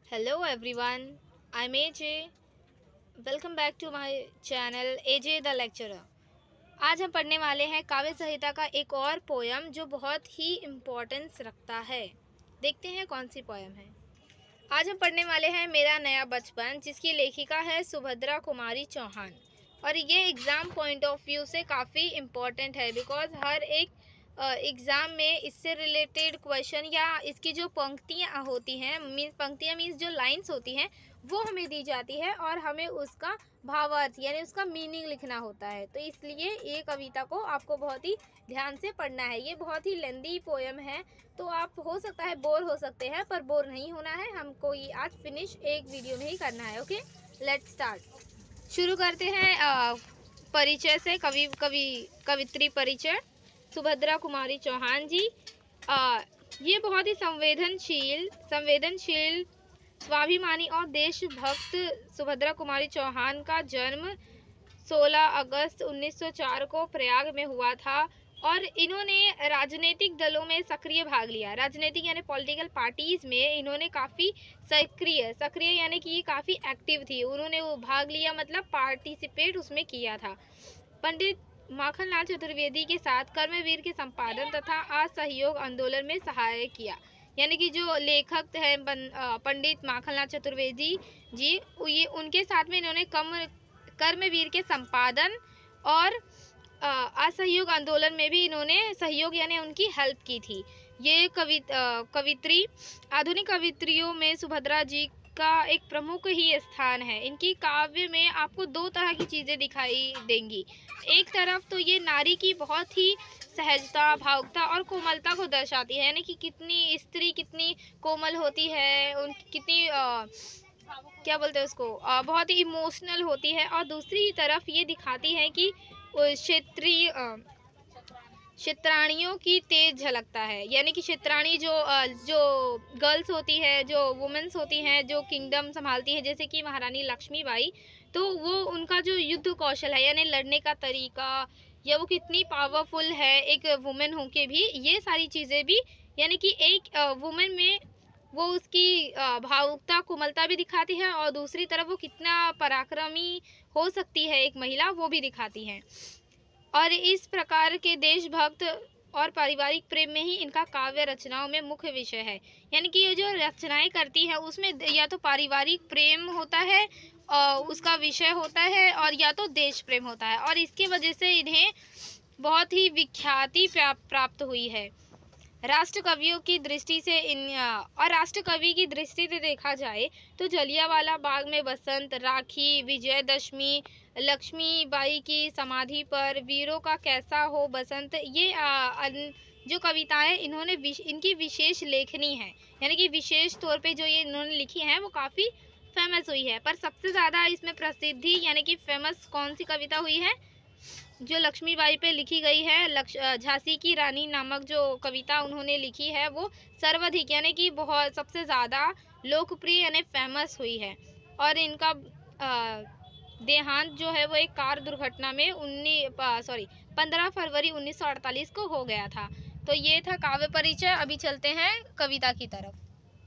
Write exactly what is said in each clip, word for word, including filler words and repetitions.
Hello everyone, I'm A J. Welcome back to my channel A J the Lecturer. आज हम पढ़ने वाले हैं काव्य संहिता का एक और पोयम जो बहुत ही इम्पोर्टेंस रखता है। देखते हैं कौन सी पोयम है। आज हम पढ़ने वाले हैं मेरा नया बचपन, जिसकी लेखिका है सुभद्रा कुमारी चौहान। और ये एग्ज़ाम पॉइंट ऑफ व्यू से काफ़ी इम्पोर्टेंट है, बिकॉज हर एक एग्ज़ाम uh, में इससे रिलेटेड क्वेश्चन या इसकी जो पंक्तियाँ होती हैं, मीन्स पंक्तियाँ मीन्स जो लाइंस होती हैं वो हमें दी जाती है और हमें उसका भावार्थ यानी उसका मीनिंग लिखना होता है। तो इसलिए ये कविता को आपको बहुत ही ध्यान से पढ़ना है। ये बहुत ही लेंदी पोयम है, तो आप हो सकता है बोर हो सकते हैं, पर बोर नहीं होना है। हमको ये आज फिनिश एक वीडियो में ही करना है। Okay, let's start. शुरू करते हैं परिचय से। कवि कवि कवित्री परिचय सुभद्रा कुमारी चौहान जी। आ, ये बहुत ही संवेदनशील संवेदनशील स्वाभिमानी और देशभक्त सुभद्रा कुमारी चौहान का जन्म सोलह अगस्त उन्नीस सौ चार को प्रयाग में हुआ था और इन्होंने राजनीतिक दलों में सक्रिय भाग लिया। राजनीतिक यानी पॉलिटिकल पार्टीज़ में इन्होंने काफ़ी सक्रिय सक्रिय यानी कि ये काफ़ी एक्टिव थी। उन्होंने वो भाग लिया, मतलब पार्टिसिपेट उसमें किया था। पंडित माखनलाल चतुर्वेदी के साथ कर्मवीर के संपादन तथा असहयोग आंदोलन में सहायता किया। यानी कि जो लेखक हैं पंडित माखनलाल चतुर्वेदी जी, ये उनके साथ में इन्होंने कम कर्मवीर के संपादन और असहयोग आंदोलन में भी इन्होंने सहयोग यानी उनकी हेल्प की थी। ये कवि कवित्री आधुनिक कवित्रियों में सुभद्रा जी का एक प्रमुख ही स्थान है। इनकी काव्य में आपको दो तरह की चीज़ें दिखाई देंगी। एक तरफ तो ये नारी की बहुत ही सहजता, भावुकता और कोमलता को दर्शाती है, यानी कि कितनी स्त्री कितनी कोमल होती है, उन कितनी आ, क्या बोलते हैं उसको, आ, बहुत ही इमोशनल होती है। और दूसरी तरफ ये दिखाती है कि क्षेत्रीय क्षेत्राणियों की तेज झलकता है। यानी कि क्षेत्राणी जो जो गर्ल्स होती है, जो वुमेन्स होती हैं, जो किंगडम संभालती है, जैसे कि महारानी लक्ष्मीबाई, तो वो उनका जो युद्ध कौशल है यानी लड़ने का तरीका, या वो कितनी पावरफुल है एक वुमेन होके भी, ये सारी चीज़ें भी यानी कि एक वुमेन में वो उसकी भावुकता कोमलता भी दिखाती है और दूसरी तरफ वो कितना पराक्रमी हो सकती है एक महिला, वो भी दिखाती हैं। और इस प्रकार के देशभक्त और पारिवारिक प्रेम में ही इनका काव्य रचनाओं में मुख्य विषय है। यानी कि ये जो रचनाएं करती है उसमें या तो पारिवारिक प्रेम होता है और उसका विषय होता है, और या तो देश प्रेम होता है, और इसकी वजह से इन्हें बहुत ही विख्याति प्राप्त हुई है। राष्ट्र कवियों की दृष्टि से इन और राष्ट्र कवि की दृष्टि से देखा जाए तो जलियांवाला बाग में बसंत, राखी, विजयदशमी, लक्ष्मीबाई की समाधि पर, वीरों का कैसा हो बसंत, ये आ, जो कविताएं इन्होंने विश, इनकी विशेष लेखनी है। यानी कि विशेष तौर पे जो ये इन्होंने लिखी हैं वो काफ़ी फेमस हुई है। पर सबसे ज़्यादा इसमें प्रसिद्धि यानी कि फेमस कौन सी कविता हुई है, जो लक्ष्मीबाई पे लिखी गई है, झांसी की रानी नामक जो कविता उन्होंने लिखी है, वो सर्वाधिक यानी कि बहुत सबसे ज़्यादा लोकप्रिय यानी फेमस हुई है। और इनका देहांत जो है वो एक कार दुर्घटना में उन्नीस सॉरी पंद्रह फरवरी उन्नीस सौ अड़तालीस को हो गया था। तो ये था काव्य परिचय। अभी चलते हैं कविता की तरफ।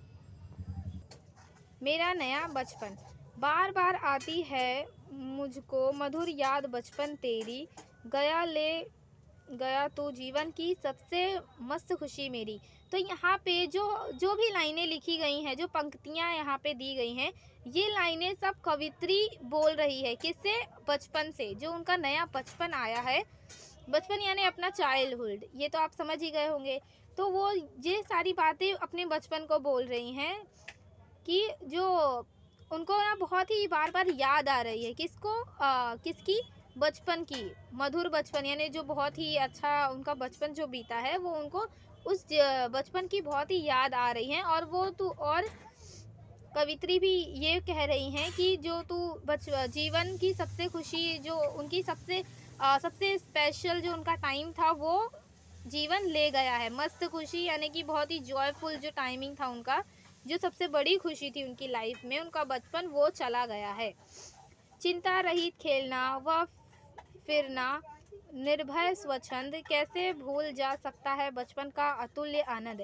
मेरा नया बचपन। बार बार आती है मुझको मधुर याद बचपन तेरी, गया ले गया तो जीवन की सबसे मस्त खुशी मेरी। तो यहाँ पे जो जो भी लाइनें लिखी गई हैं, जो पंक्तियाँ यहाँ पे दी गई हैं, ये लाइनें सब कवित्री बोल रही है। किससे? बचपन से, जो उनका नया बचपन आया है। बचपन यानी अपना चाइल्डहुड, ये तो आप समझ ही गए होंगे। तो वो ये सारी बातें अपने बचपन को बोल रही हैं कि जो उनको ना बहुत ही बार बार याद आ रही है। किसको? आ, किसकी? बचपन की, मधुर बचपन, यानी जो बहुत ही अच्छा उनका बचपन जो बीता है, वो उनको उस बचपन की बहुत ही याद आ रही है। और वो तू और कवित्री भी ये कह रही हैं कि जो तू बच जीवन की सबसे खुशी, जो उनकी सबसे आ, सबसे स्पेशल जो उनका टाइम था, वो जीवन ले गया है। मस्त खुशी यानी कि बहुत ही जॉयफुल जो टाइमिंग था उनका, जो सबसे बड़ी खुशी थी उनकी लाइफ में, उनका बचपन, वो चला गया है। चिंता रहित खेलना व फिरना, निर्भय स्वच्छंद, कैसे भूल जा सकता है बचपन का अतुल्य आनंद।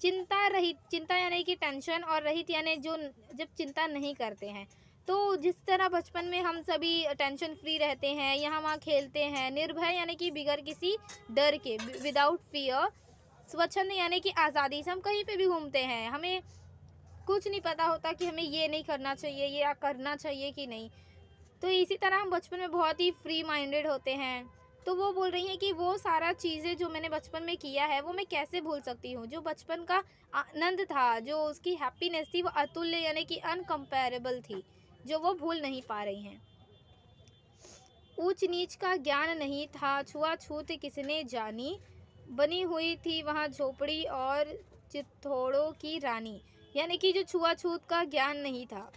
चिंता रहित, चिंता यानी कि टेंशन, और रहित यानी जो जब चिंता नहीं करते हैं। तो जिस तरह बचपन में हम सभी टेंशन फ्री रहते हैं, यहाँ वहाँ खेलते हैं, निर्भय यानी कि बिगैर किसी डर के, विदाउट फियर, स्वच्छंद यानी कि आज़ादी से हम कहीं पे भी घूमते हैं, हमें कुछ नहीं पता होता कि हमें ये नहीं करना चाहिए, ये या करना चाहिए कि नहीं। तो इसी तरह हम बचपन में बहुत ही फ्री माइंडेड होते हैं। तो वो बोल रही हैं कि वो सारा चीज़ें जो मैंने बचपन में किया है वो मैं कैसे भूल सकती हूँ। जो बचपन का आनंद था, जो उसकी हैप्पीनेस थी, वो अतुल्य यानी कि अनकम्पेरेबल थी, जो वो भूल नहीं पा रही हैं। ऊंच नीच का ज्ञान नहीं था, छुआछूत किसने जानी, बनी हुई थी वहाँ झोपड़ी और चित्थौड़ों की रानी। यानी कि जो छुआछूत का ज्ञान नहीं था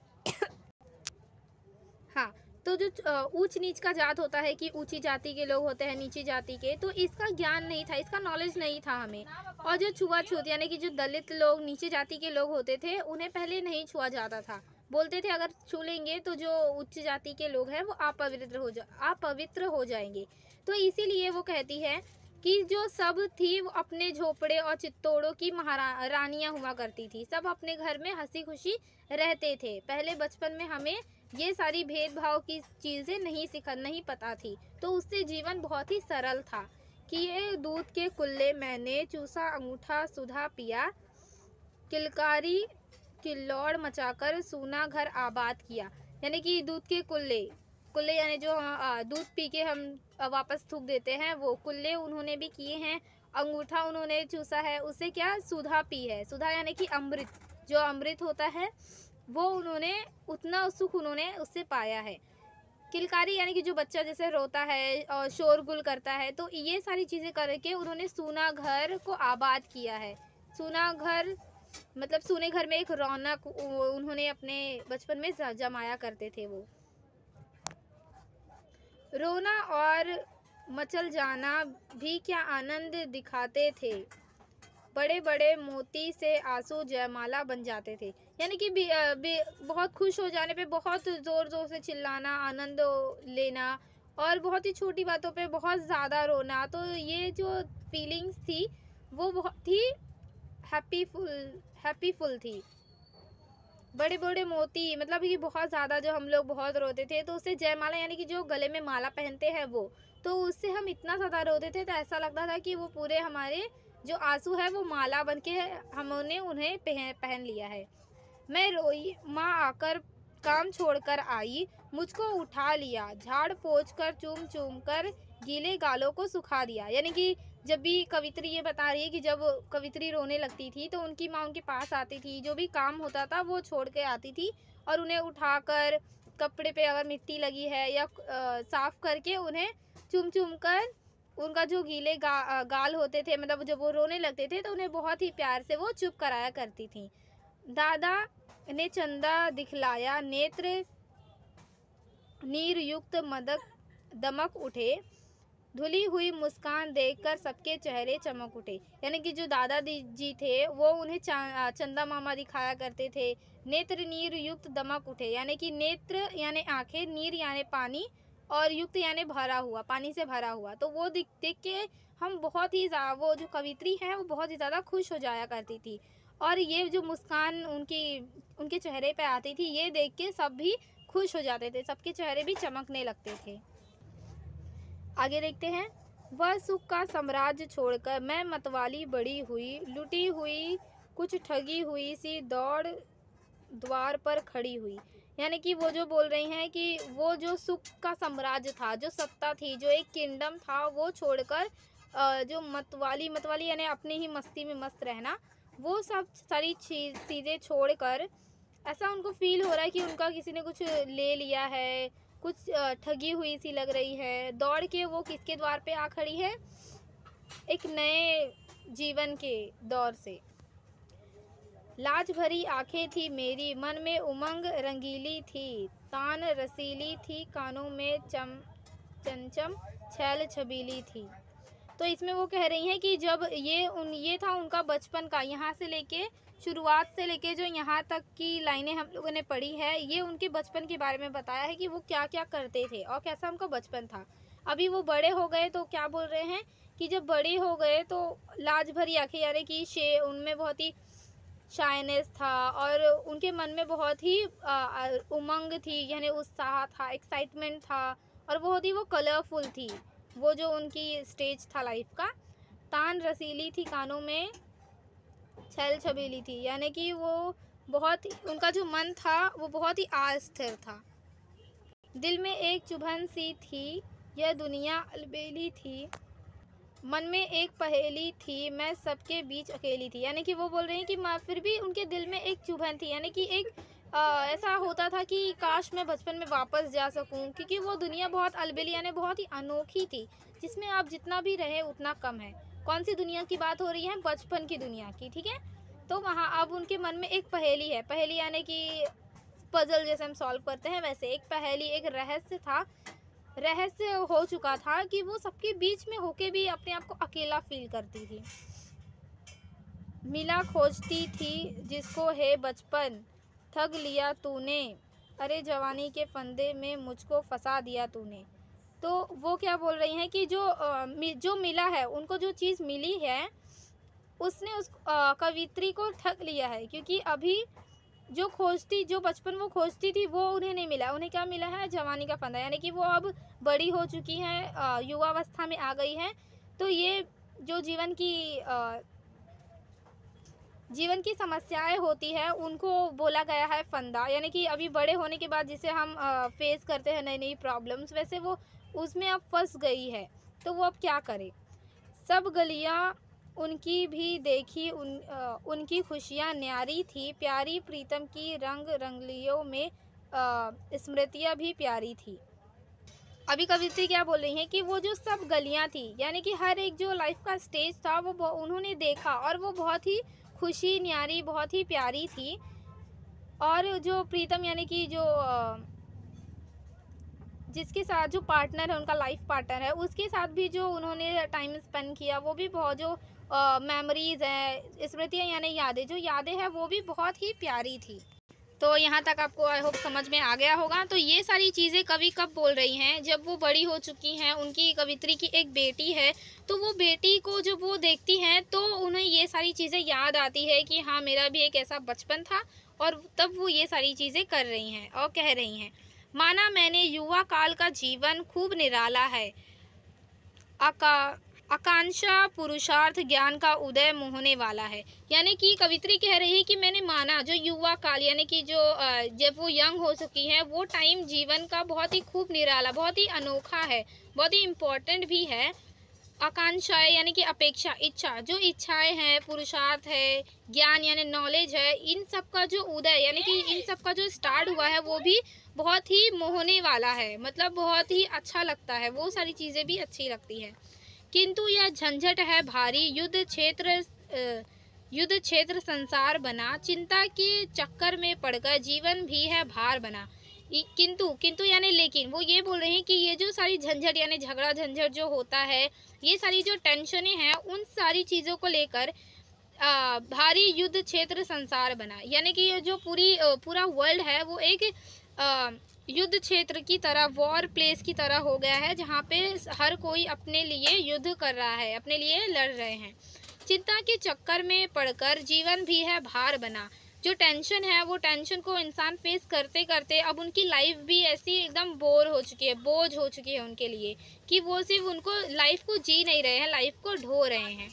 हाँ, तो जो ऊंच नीच का जात होता है कि ऊंची जाति के लोग होते हैं, नीची जाति के, तो इसका ज्ञान नहीं था, इसका नॉलेज नहीं था हमें। और जो छुआछूत यानी कि जो दलित लोग, नीचे जाति के लोग होते थे, उन्हें पहले नहीं छुआ जाता था। बोलते थे अगर छू लेंगे तो जो उच्च जाति के लोग हैं वो अपवित्र हो जा अपवित्र हो जाएंगे। तो इसीलिए वो कहती है कि जो सब थी वो अपने झोपड़े और चित्तौड़ों की महारा रानियाँ हुआ करती थी, सब अपने घर में हंसी खुशी रहते थे। पहले बचपन में हमें ये सारी भेदभाव की चीज़ें नहीं सिखा नहीं पता थी, तो उससे जीवन बहुत ही सरल था कि ये दूध के कुल्ले मैंने चूसा, अंगूठा सुधा पिया, किलकारी किल्लौड़ मचाकर सूना घर आबाद किया। यानी कि दूध के कुल्ले, कुल्ले यानी जो दूध पी के हम वापस थूक देते हैं, वो कुल्ले उन्होंने भी किए हैं। अंगूठा उन्होंने चूसा है, उससे क्या सुधा पी है, सुधा यानी कि अमृत, जो अमृत होता है वो उन्होंने उतना सुख उन्होंने उससे पाया है। किलकारी यानी कि जो बच्चा जैसे रोता है और शोरगुल करता है, तो ये सारी चीज़ें करके उन्होंने सूना घर को आबाद किया है। सूना घर मतलब सूने घर में एक रौनक उन्होंने अपने बचपन में जमाया करते थे। वो रोना और मचल जाना भी क्या आनंद दिखाते थे, बड़े बड़े मोती से आंसू जयमाला बन जाते थे। यानी कि भी, भी, बहुत खुश हो जाने पे बहुत ज़ोर ज़ोर से चिल्लाना, आनंद लेना, और बहुत ही छोटी बातों पे बहुत ज़्यादा रोना। तो ये जो फीलिंग्स थी वो बहुत ही हैप्पीफुल हैप्पीफुल थी। बड़े बड़े मोती मतलब कि बहुत ज़्यादा, जो हम लोग बहुत रोते थे तो उससे जयमाला यानी कि जो गले में माला पहनते हैं वो, तो उससे हम इतना ज़्यादा रोते थे तो ऐसा लगता था कि वो पूरे हमारे जो आंसू है वो माला बन के हमने उन्हें पहन पहन लिया है। मैं रोई, माँ आकर काम छोड़कर आई, मुझको उठा लिया, झाड़ पोंछ कर चूम चूम कर गीले गालों को सुखा दिया। यानी कि जब भी कवित्री ये बता रही है कि जब कवित्री रोने लगती थी तो उनकी माँ उनके पास आती थी, जो भी काम होता था वो छोड़ के आती थी और उन्हें उठाकर कपड़े पे अगर मिट्टी लगी है या आ, साफ करके उन्हें चूम चूम कर उनका जो गीले गा, गाल होते थे, मतलब जब वो रोने लगते थे तो उन्हें बहुत ही प्यार से वो चुप कराया करती थी। दादा ने चंदा दिखलाया, नेत्र नीर युक्त मदक दमक उठे, धुली हुई मुस्कान देखकर सबके चेहरे चमक उठे। यानी कि जो दादा जी थे वो उन्हें चंदा मामा दिखाया करते थे। नेत्र नीर युक्त दमक उठे, यानी कि नेत्र यानी आंखें, नीर यानी पानी, और युक्त यानी भरा हुआ, पानी से भरा हुआ। तो वो देख देख के हम बहुत ही वो जो कवित्री है वो बहुत ही ज़्यादा खुश हो जाया करती थी, और ये जो मुस्कान उनकी उनके चेहरे पे आती थी ये देख के सब भी खुश हो जाते थे, सबके चेहरे भी चमकने लगते थे। आगे देखते हैं। वह सुख का साम्राज्य छोड़कर मैं मतवाली बड़ी हुई, लुटी हुई कुछ ठगी हुई सी दौड़ द्वार पर खड़ी हुई। यानी कि वो जो बोल रही हैं कि वो जो सुख का साम्राज्य था, जो सत्ता थी, जो एक किंगडम था, वो छोड़कर जो मतवाली मतवाली यानी अपनी ही मस्ती में मस्त रहना, वो सब सारी चीज़ें छोड़कर ऐसा उनको फील हो रहा है कि उनका किसी ने कुछ ले लिया है, कुछ ठगी हुई सी लग रही है। दौड़ के वो किसके द्वार पे आ खड़ी है, एक नए जीवन के दौर से। लाज भरी आंखें थी मेरी, मन में उमंग रंगीली थी, तान रसीली थी, कानों में चम चमचम छैल छबीली थी। तो इसमें वो कह रही हैं कि जब ये उन ये था उनका बचपन का, यहाँ से लेके शुरुआत से लेके जो यहाँ तक की लाइनें हम लोगों ने पढ़ी है, ये उनके बचपन के बारे में बताया है कि वो क्या क्या करते थे और कैसा उनका बचपन था। अभी वो बड़े हो गए तो क्या बोल रहे हैं कि जब बड़े हो गए तो लाज भरी आंखें, यानी कि शे उनमें बहुत ही शाइनेस था और उनके मन में बहुत ही आ, उमंग थी, यानी उत्साह था, एक्साइटमेंट था और बहुत ही वो कलरफुल थी। वो जो उनकी स्टेज था लाइफ का, तान रसीली थी, कानों में छल छबीली थी, यानी कि वो बहुत, उनका जो मन था वो बहुत ही अस्थिर था। दिल में एक चुभन सी थी, यह दुनिया अलबेली थी, मन में एक पहेली थी, मैं सबके बीच अकेली थी। यानी कि वो बोल रहे हैं कि माँ, फिर भी उनके दिल में एक चुभन थी, यानी कि एक आ, ऐसा होता था कि काश मैं बचपन में वापस जा सकूं, क्योंकि वो दुनिया बहुत अलबेली यानी बहुत ही अनोखी थी, जिसमें आप जितना भी रहे उतना कम है। कौन सी दुनिया की बात हो रही है? बचपन की दुनिया की, ठीक है। तो वहाँ अब उनके मन में एक पहेली है, पहेली यानी कि पजल जैसे हम सॉल्व करते हैं, वैसे एक पहेली, एक रहस्य था, रहस्य हो चुका था कि वो सबके बीच में होके भी अपने आप को अकेला फील करती थी। मिला खोजती थी जिसको है बचपन, ठग लिया तूने, अरे जवानी के फंदे में मुझको फंसा दिया तूने। तो वो क्या बोल रही हैं कि जो जो मिला है, उनको जो चीज़ मिली है उसने उस कवित्री को ठग लिया है, क्योंकि अभी जो खोजती, जो बचपन वो खोजती थी वो उन्हें नहीं मिला। उन्हें क्या मिला है? जवानी का फंदा, यानी कि वो अब बड़ी हो चुकी हैं, युवावस्था में आ गई हैं। तो ये जो जीवन की जीवन की समस्याएं होती है उनको बोला गया है फंदा, यानी कि अभी बड़े होने के बाद जिसे हम फेस करते हैं नई नई प्रॉब्लम्स, वैसे वो उसमें अब फंस गई है। तो वो अब क्या करे? सब गलियां उनकी भी देखी, उन आ, उनकी खुशियाँ न्यारी थी, प्यारी प्रीतम की रंग रंगलियों में स्मृतियाँ भी प्यारी थी। अभी कवित्री क्या बोल रही हैं कि वो जो सब गलियाँ थी, यानी कि हर एक जो लाइफ का स्टेज था वो उन्होंने देखा और वो बहुत ही खुशी न्यारी, बहुत ही प्यारी थी। और जो प्रीतम यानी कि जो जिसके साथ जो पार्टनर है, उनका लाइफ पार्टनर है, उसके साथ भी जो उन्होंने टाइम स्पेंड किया, वो भी बहुत, जो मेमोरीज़ हैं, स्मृतियाँ यानी यादें, जो यादें हैं वो भी बहुत ही प्यारी थी। तो यहाँ तक आपको आई होप समझ में आ गया होगा। तो ये सारी चीज़ें कवि कब बोल रही हैं? जब वो बड़ी हो चुकी हैं, उनकी कवित्री की एक बेटी है, तो वो बेटी को जब वो देखती हैं तो उन्हें ये सारी चीज़ें याद आती है कि हाँ, मेरा भी एक ऐसा बचपन था, और तब वो ये सारी चीज़ें कर रही हैं और कह रही हैं। माना मैंने युवा काल का जीवन खूब निराला है, आका आकांक्षा पुरुषार्थ ज्ञान का उदय मोहने वाला है। यानी कि कवित्री कह रही है कि मैंने माना जो युवा काल, यानी कि जो जब वो यंग हो चुकी हैं, वो टाइम जीवन का बहुत ही खूब निराला, बहुत ही अनोखा है, बहुत ही इम्पोर्टेंट भी है। आकांक्षाएं यानी कि अपेक्षा, इच्छा, जो इच्छाएं हैं, पुरुषार्थ है, ज्ञान यानी नॉलेज है, इन सब का जो उदय यानी कि इन सब का जो स्टार्ट हुआ है वो भी बहुत ही मोहने वाला है, मतलब बहुत ही अच्छा लगता है, वो सारी चीज़ें भी अच्छी लगती है। किंतु यह झंझट है भारी, युद्ध क्षेत्र युद्ध क्षेत्र संसार बना, चिंता के चक्कर में पड़कर जीवन भी है भार बना। किंतु किंतु यानी लेकिन, वो ये बोल रहे हैं कि ये जो सारी झंझट यानी झगड़ा झंझट जो होता है, ये सारी जो टेंशनें हैं, उन सारी चीज़ों को लेकर भारी युद्ध क्षेत्र संसार बना, यानी कि ये जो पूरी पूरा वर्ल्ड है वो एक आ, युद्ध क्षेत्र की तरह, वॉर प्लेस की तरह हो गया है, जहाँ पे हर कोई अपने लिए युद्ध कर रहा है, अपने लिए लड़ रहे हैं। चिंता के चक्कर में पड़कर जीवन भी है भार बना, जो टेंशन है वो टेंशन को इंसान फेस करते करते अब उनकी लाइफ भी ऐसी एकदम बोर हो चुकी है, बोझ हो चुकी है उनके लिए, कि वो सिर्फ उनको लाइफ को जी नहीं रहे हैं, लाइफ को ढो रहे हैं।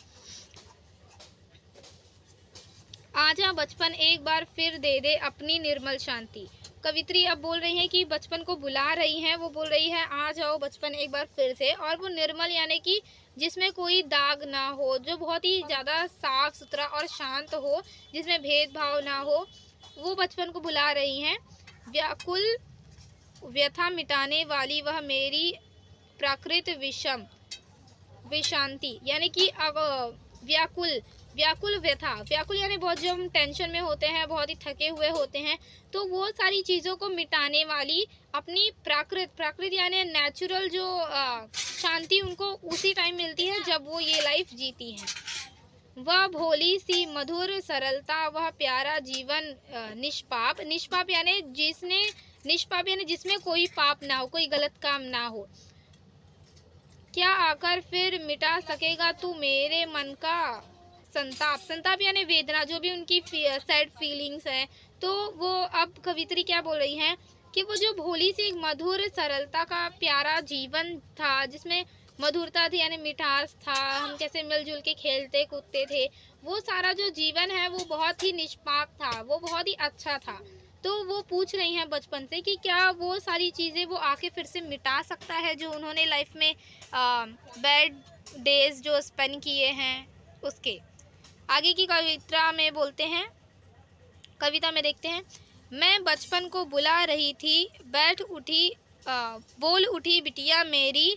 आजा बचपन एक बार फिर दे दे अपनी निर्मल शांति। कवित्री अब बोल रही हैं कि बचपन को बुला रही हैं, वो बोल रही है आ जाओ बचपन एक बार फिर से, और वो निर्मल यानी कि जिसमें कोई दाग ना हो, जो बहुत ही ज़्यादा साफ सुथरा और शांत हो, जिसमें भेदभाव ना हो, वो बचपन को बुला रही हैं। व्याकुल व्यथा मिटाने वाली वह मेरी प्राकृत विषम विशांति, यानी कि अब व्याकुल व्याकुल व्यथा, व्याकुल यानी बहुत, जब हम टेंशन में होते हैं, बहुत ही थके हुए होते हैं, तो वो सारी चीज़ों को मिटाने वाली अपनी प्राकृत, प्राकृत यानी नेचुरल जो शांति उनको उसी टाइम मिलती है जब वो ये लाइफ जीती हैं। वह भोली सी मधुर सरलता, वह प्यारा जीवन निष्पाप, निष्पाप यानी जिसने निष्पाप यानी जिसमें कोई पाप ना हो, कोई गलत काम ना हो। क्या आकर फिर मिटा सकेगा तू मेरे मन का संताप। संताप यानी वेदना, जो भी उनकी सैड फीलिंग्स है। तो वो अब कवित्री क्या बोल रही हैं कि वो जो भोली सी एक मधुर सरलता का प्यारा जीवन था, जिसमें मधुरता थी यानी मिठास था, हम कैसे मिलजुल के खेलते कूदते थे, वो सारा जो जीवन है वो बहुत ही निष्पाप था, वो बहुत ही अच्छा था। तो वो पूछ रही हैं बचपन से कि क्या वो सारी चीज़ें वो आके फिर से मिटा सकता है, जो उन्होंने लाइफ में बैड डेज जो स्पेंड किए हैं उसके। आगे की कविता में बोलते हैं, कविता में देखते हैं। मैं बचपन को बुला रही थी, बैठ उठी आ, बोल उठी बिटिया मेरी,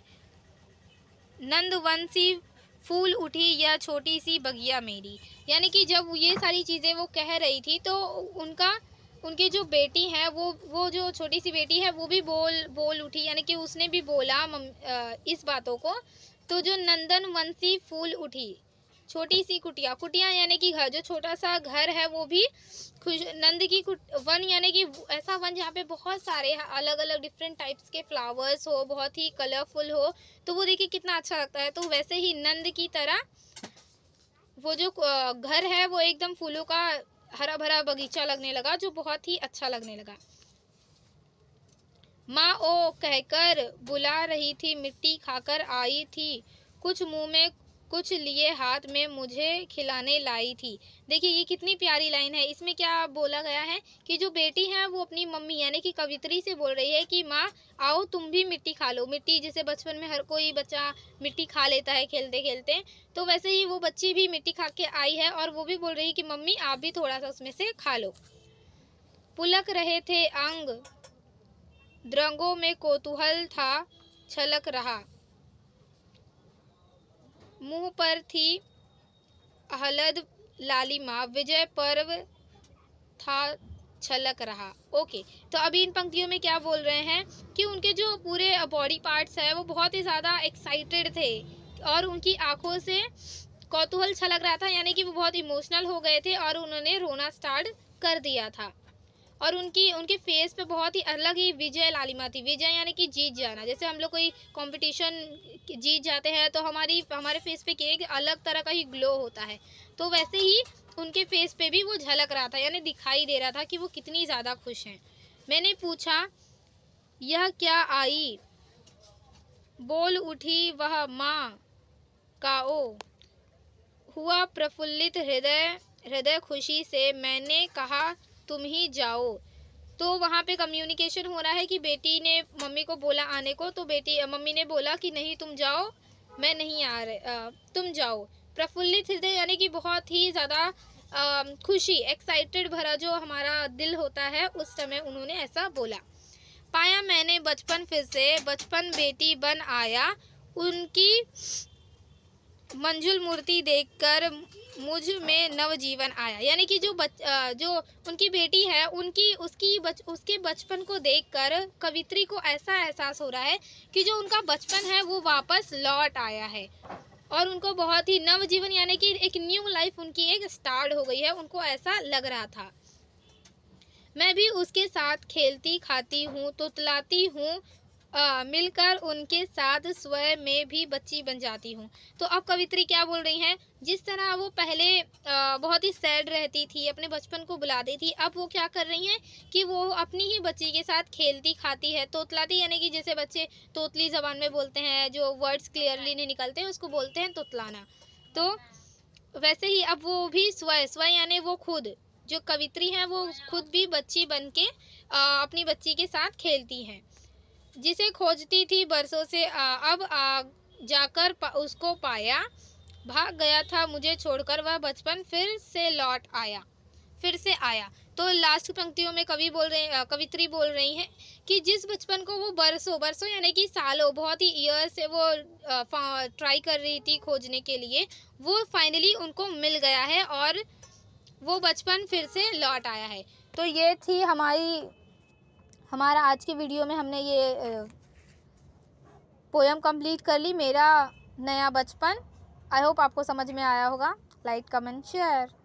नंदवंशी फूल उठी यह छोटी सी बगिया मेरी। यानी कि जब ये सारी चीज़ें वो कह रही थी तो उनका उनकी जो बेटी है वो वो जो छोटी सी बेटी है वो भी बोल बोल उठी, यानी कि उसने भी बोला मम, आ, इस बातों को। तो जो नंदनवंशी फूल उठी, छोटी सी कुटिया, कुटिया यानी कि घर, जो छोटा सा घर है वो भी खुश, नंद की वन यानी कि ऐसा वन जहाँ पे बहुत सारे अलग अलग डिफरेंट टाइप्स के फ्लावर्स हो, बहुत ही कलरफुल हो, तो वो देखिए कितना अच्छा लगता है। तो वैसे ही नंद की तरह वो जो घर है वो एकदम फूलों का हरा भरा बगीचा लगने लगा, जो बहुत ही अच्छा लगने लगा। माँ ओ कहकर बुला रही थी, मिट्टी खाकर आई थी, कुछ मुंह में कुछ लिए हाथ में मुझे खिलाने लाई थी। देखिए ये कितनी प्यारी लाइन है। इसमें क्या बोला गया है कि जो बेटी है वो अपनी मम्मी यानी कि कवित्री से बोल रही है कि माँ आओ तुम भी मिट्टी खा लो। मिट्टी जैसे बचपन में हर कोई बच्चा मिट्टी खा लेता है खेलते खेलते, तो वैसे ही वो बच्ची भी मिट्टी खा के आई है और वो भी बोल रही है कि मम्मी आप भी थोड़ा सा उसमें से खा लो। पुलक रहे थे अंग, द्रंगों में कौतूहल था छलक रहा, मुंह पर थी आहलद लालिमा, विजय पर्व था छलक रहा। ओके, तो अभी इन पंक्तियों में क्या बोल रहे हैं कि उनके जो पूरे बॉडी पार्ट्स है वो बहुत ही ज़्यादा एक्साइटेड थे और उनकी आंखों से कौतूहल छलक रहा था, यानी कि वो बहुत इमोशनल हो गए थे और उन्होंने रोना स्टार्ट कर दिया था। और उनकी उनके फेस पे बहुत ही अलग ही विजय लालिमा थी। विजय यानी कि जीत जाना, जैसे हम लोग कोई कंपटीशन जीत जाते हैं तो हमारी हमारे फेस पे एक अलग तरह का ही ग्लो होता है, तो वैसे ही उनके फेस पे भी वो झलक रहा था, यानी दिखाई दे रहा था कि वो कितनी ज़्यादा खुश हैं। मैंने पूछा यह क्या आई, बोल उठी वह माँ काओ, हुआ प्रफुल्लित हृदय हृदय खुशी से, मैंने कहा तुम ही जाओ। तो वहाँ पे कम्युनिकेशन हो रहा है कि बेटी ने मम्मी को बोला आने को, तो बेटी मम्मी ने बोला कि नहीं तुम जाओ, मैं नहीं आ रहे, तुम जाओ। प्रफुल्लित हृदय यानी कि बहुत ही ज़्यादा खुशी, एक्साइटेड भरा जो हमारा दिल होता है, उस समय उन्होंने ऐसा बोला। पाया मैंने बचपन फिर से, बचपन बेटी बन आया, उनकी मंजुल मूर्ति देखकर मुझ में नवजीवन आया। यानी कि जो बच जो उनकी बेटी है उनकी उसकी बच उसके बचपन को देखकर कवित्री को ऐसा एहसास हो रहा है कि जो उनका बचपन है वो वापस लौट आया है और उनको बहुत ही नवजीवन यानी कि एक न्यू लाइफ उनकी एक स्टार्ट हो गई है, उनको ऐसा लग रहा था। मैं भी उसके साथ खेलती खाती हूँ, तुतलाती हूँ, आ, मिलकर उनके साथ स्वयं में भी बच्ची बन जाती हूँ। तो अब कवित्री क्या बोल रही हैं, जिस तरह वो पहले आ, बहुत ही सैड रहती थी, अपने बचपन को बुलाती थी, अब वो क्या कर रही हैं कि वो अपनी ही बच्ची के साथ खेलती खाती है, तोतलाती यानी कि जैसे बच्चे तोतली ज़बान में बोलते हैं, जो वर्ड्स क्लियरली नहीं निकलते हैं उसको बोलते हैं तोतलाना। तो वैसे ही अब वो भी स्वयं स्वयं यानी वो खुद, जो कवित्री हैं वो खुद भी बच्ची बन के अपनी बच्ची के साथ खेलती हैं। जिसे खोजती थी बरसों से आ, अब आ जाकर पा, उसको पाया, भाग गया था मुझे छोड़कर वह बचपन, फिर से लौट आया फिर से आया। तो लास्ट पंक्तियों में कवि बोल रहे कवित्री बोल रही हैं कि जिस बचपन को वो बरसों बरसों यानी कि सालों, बहुत ही ईयर से वो ट्राई कर रही थी खोजने के लिए, वो फाइनली उनको मिल गया है और वो बचपन फिर से लौट आया है। तो ये थी हमारी हमारा आज के वीडियो में हमने ये पोयम कंप्लीट कर ली, मेरा नया बचपन। आई होप आपको समझ में आया होगा। Like comment share.